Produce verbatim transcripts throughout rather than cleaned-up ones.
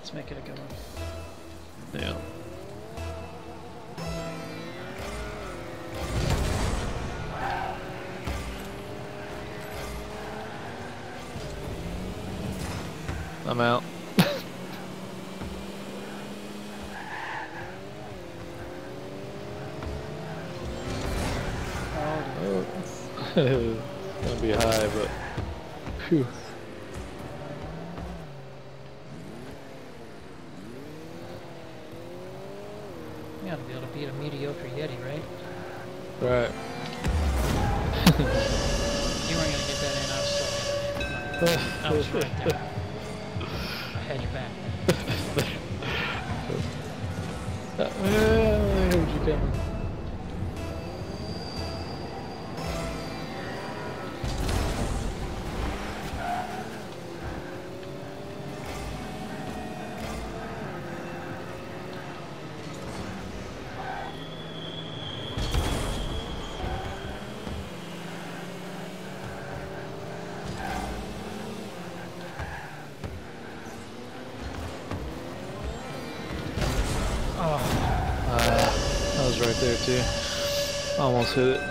Let's make it a good one. Yeah. I'm out. Oh, It's gonna be high, but phew. you gotta be able to beat a mediocre Yeti, right? Right. You weren't gonna get that in, I was still I was right there. I had your back. Uh, I heard you coming. I was right there too. Almost hit it.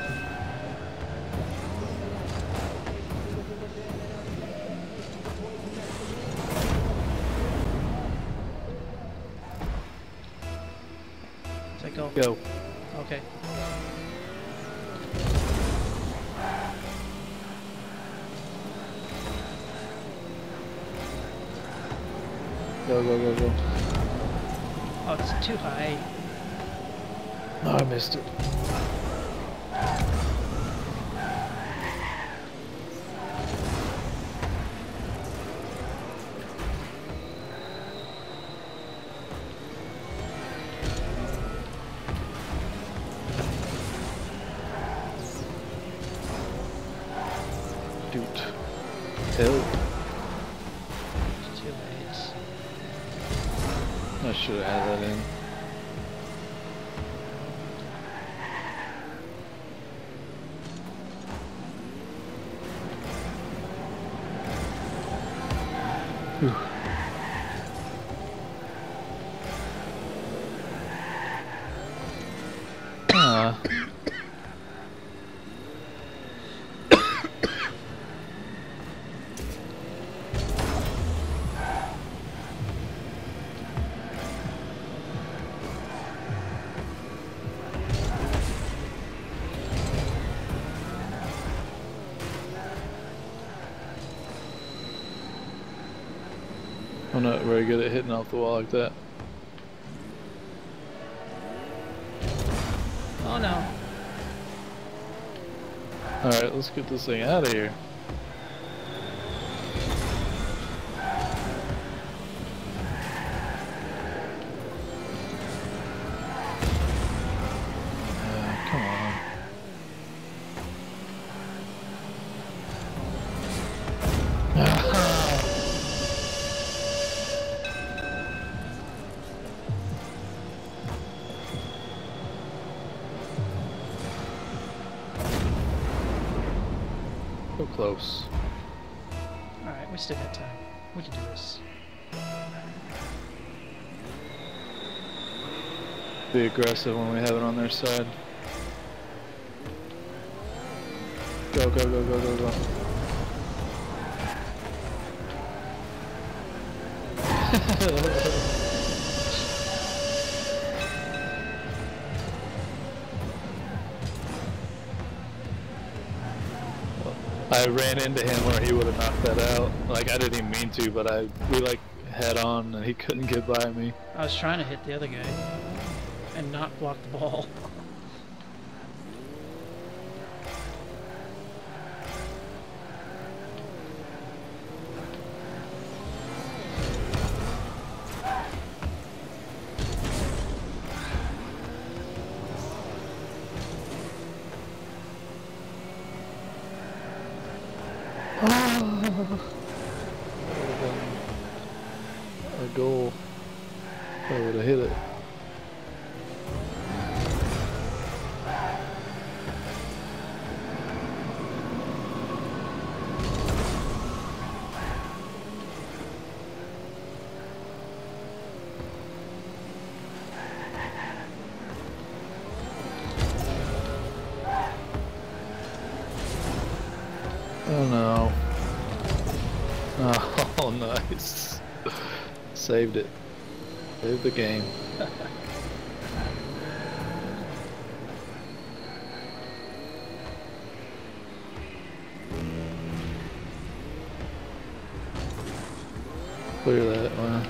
Does that go? Go. Okay. Go, go, go, go. Oh, it's too high. Oh, I missed it. Dude. Help. It's too late. I should have had that in. Whew. Ah. I'm not very good at hitting off the wall like that. Oh no. Alright, let's get this thing out of here. Uh, come on. So close. Alright, we still got time. We can do this. Be aggressive when we have it on their side. Go, go, go, go, go, go. I ran into him where he would have knocked that out. Like, I didn't even mean to, but I we like head on and he couldn't get by me. I was trying to hit the other guy and not block the ball. That would have been a goal. I would have hit it. Oh no. Oh, nice. Saved it. Saved the game. Clear that one.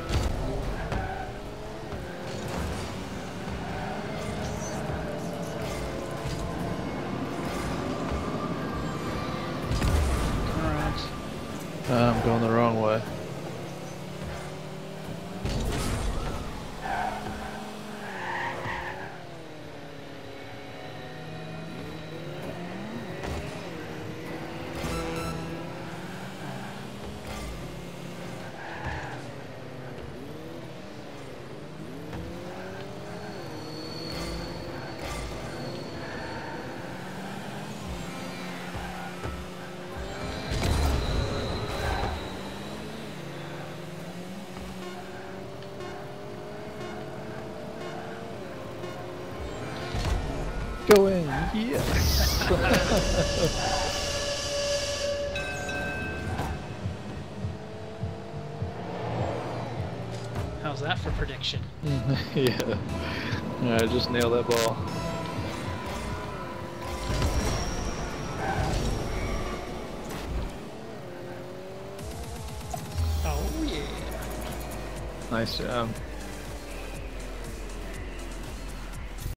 I'm going the wrong way. Go in, yes! How's that for prediction? Yeah. Alright, just nail that ball. Oh yeah. Nice job.